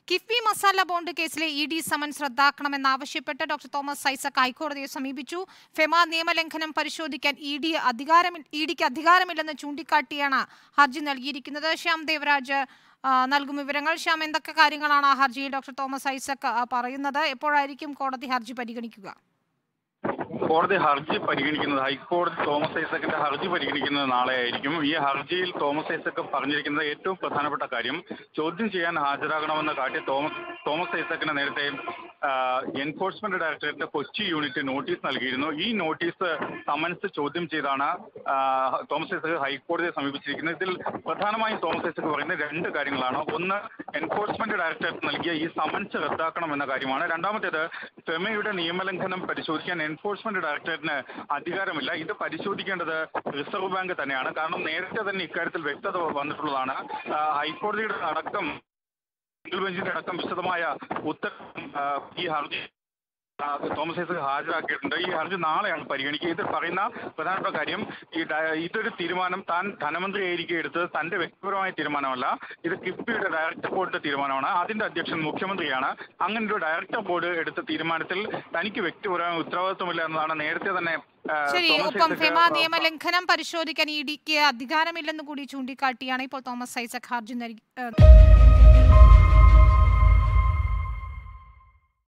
KIIFB masala bond കേസിലെ ED summons റദ്ദാക്കണമെന്നാവശ്യപ്പെട്ട് doctor Thomas Isaac ഹൈക്കോടതിയെ സമീപിച്ചു. ഫെമ നിയമലംഘനം പരിശോധിക്കാൻ ഇഡിക്ക് അധികാരമില്ലെന്ന് ചൂണ്ടിക്കാട്ടിയാണ് ഹർജി നൽകിയിരിക്കുന്നത്. ശ്യാം ദേവരാജ് നൽകും വിവരങ്ങൾ. ശ്യാം, എന്തൊക്കെ കാര്യങ്ങളാണ് ആ ഹർജിയിൽ ഡോക്ടർ തോമസ് ഐസക് പറയുന്നത്? എപ്പോഴായിരിക്കും കോടതി ഹർജി പരിഗണിക്കുക? കോടതി ഹർജി പരിഗണിക്കുന്നത്, ഹൈക്കോടതി തോമസ് ഐസക്കിന്റെ ഹർജി പരിഗണിക്കുന്നത് നാളെ ആയിരിക്കും. ഈ ഹർജിയിൽ തോമസ് ഐസക് പറഞ്ഞിരിക്കുന്നത് ഏറ്റവും പ്രധാനപ്പെട്ട കാര്യം, ചോദ്യം ചെയ്യാൻ ഹാജരാകണമെന്ന് കാട്ടി തോമസ് ഐസക്കിന് നേരത്തെ enforcement directorate Kochi unit notice നൽകിയിരുന്നു. ഈ നോട്ടീസ് സമൻസ് ചോദ്യം ചെയ്താണ് തോമസ് ഐസക് ഹൈക്കോടതിയെ സമീപിച്ചിരിക്കുന്നത്. ഇതിൽ പ്രധാനമായും തോമസ് ഐസക് പറയുന്നത് രണ്ട് കാര്യങ്ങളാണ്. ഒന്ന്, എൻഫോഴ്സ്മെന്റ് ഡയറക്ടറേറ്റ് നൽകിയ ഈ സമൻസ് റദ്ദാക്കണമെന്ന കാര്യമാണ്. രണ്ടാമത്തേത്, ഫെമയുടെ നിയമലംഘനം പരിശോധിക്കാൻ എൻഫോഴ്സ്മെന്റ് ഡയറക്ടറേറ്റിന് അധികാരമില്ല. ഇത് പരിശോധിക്കേണ്ടത് റിസർവ് ബാങ്ക് തന്നെയാണ്. കാരണം നേരത്തെ തന്നെ ഇക്കാര്യത്തിൽ വ്യക്തത വന്നിട്ടുള്ളതാണ്. ഹൈക്കോടതിയുടെ അടക്കം, സിംഗിൾ ബെഞ്ചിന്റെ അടക്കം വിശദമായ ഉത്തരം ഈ ഹർജി തോമസ് ഐസക് ഹാജരാക്കിയിട്ടുണ്ട്. ഈ ഹർജി നാളെയാണ് പരിഗണിക്കുക. ഇതിൽ പറയുന്ന പ്രധാനപ്പെട്ട കാര്യം, ഇതൊരു തീരുമാനം താൻ ധനമന്ത്രിയായിരിക്കെ എടുത്തത് തന്റെ വ്യക്തിപരമായ തീരുമാനമല്ല. ഇത് കിഫ്ബിയുടെ ഡയറക്ടർ ബോർഡിന്റെ തീരുമാനമാണ്. അതിന്റെ അധ്യക്ഷൻ മുഖ്യമന്ത്രിയാണ്. അങ്ങനെ ഒരു ഡയറക്ടർ ബോർഡ് എടുത്ത തീരുമാനത്തിൽ തനിക്ക് വ്യക്തിപരമായ ഉത്തരവാദിത്വമില്ല എന്നതാണ് നേരത്തെ തന്നെ. ശരി, ഒപ്പം ഫെമ നിയമലംഘനം പരിശോധിക്കാൻ ഇഡിക്ക് അധികാരമില്ലെന്ന് കൂടി ചൂണ്ടിക്കാട്ടിയാണ് ഇപ്പോൾ തോമസ് ഐസക് ഹർജി നൽകി.